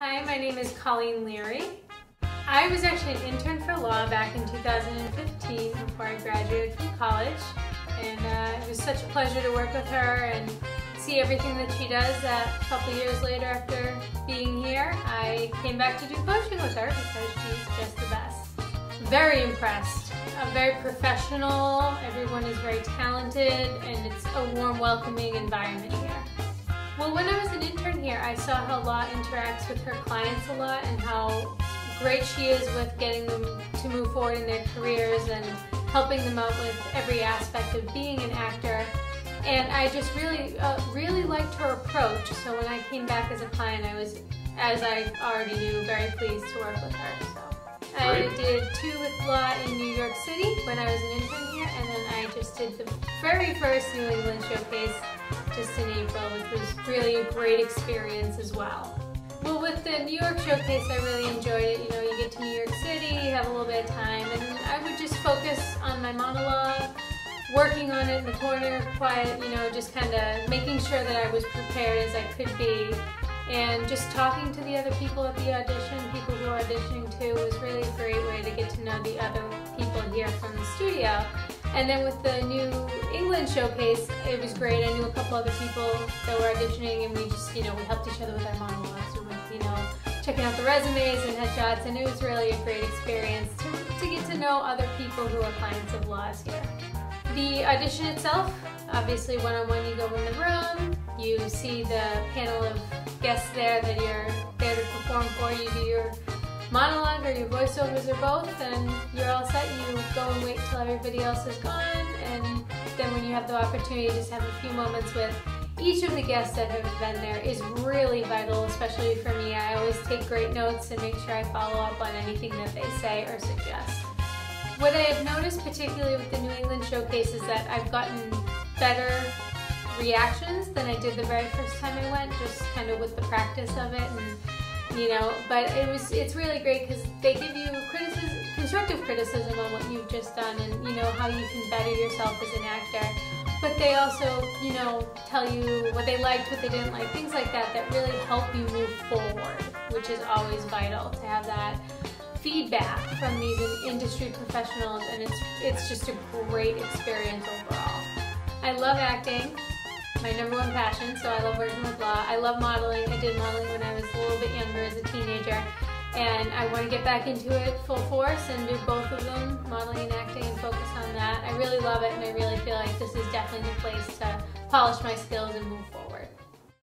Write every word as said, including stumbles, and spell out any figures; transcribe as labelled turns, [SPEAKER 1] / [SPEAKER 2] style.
[SPEAKER 1] Hi, my name is Colleen Leary. I was actually an intern for law back in two thousand fifteen before I graduated from college, and uh, it was such a pleasure to work with her and see everything that she does. That a couple years later after being here, I came back to do coaching with her because she's just the best. Very impressed. Uh, very professional, everyone is very talented, and it's a warm, welcoming environment here. Well, when I was an intern here, I saw how Law interacts with her clients a lot and how great she is with getting them to move forward in their careers and helping them out with every aspect of being an actor. And I just really, uh, really liked her approach. So when I came back as a client, I was, as I already knew, very pleased to work with her. So I did two with Law in New York City when I was an intern here, and then I just did the very first New England showcase just in April, which was really a great experience as well. Well, with the New York showcase, I really enjoyed it. You know, you get to New York City, you have a little bit of time, and I would just focus on my monologue, working on it in the corner, quiet, you know, just kind of making sure that I was prepared as I could be, and just talking to the other people at the audition, people who are auditioning too, was really a great way to get to know the other people here from the studio. And then with the New England showcase, it was great. I knew a couple other people that were auditioning, and we just, you know, we helped each other with our monologues. We were, you know, checking out the resumes and headshots, and it was really a great experience to, to get to know other people who are clients of Law's here. The audition itself, obviously one-on-one, you go in the room, you see the panel of guests there that you're there to perform for, you do your monologue or your voiceovers or both, and you're all set. You go and wait till everybody else is gone, and then when you have the opportunity to just have a few moments with each of the guests that have been there is really vital, especially for me. I always take great notes and make sure I follow up on anything that they say or suggest. What I have noticed, particularly with the New England showcase, is that I've gotten better reactions than I did the very first time I went, just kind of with the practice of it, and you know, but it was, it's really great because they give you criticism, constructive criticism on what you've just done and, you know, how you can better yourself as an actor. But they also, you know, tell you what they liked, what they didn't like, things like that, that really help you move forward, which is always vital to have that feedback from these industry professionals, and it's, it's just a great experience overall. I love acting. My number one passion, so I love working with Law. I love modeling. I did modeling when I was a little bit younger as a teenager, and I want to get back into it full force and do both of them, modeling and acting, and focus on that. I really love it, and I really feel like this is definitely the place to polish my skills and move forward.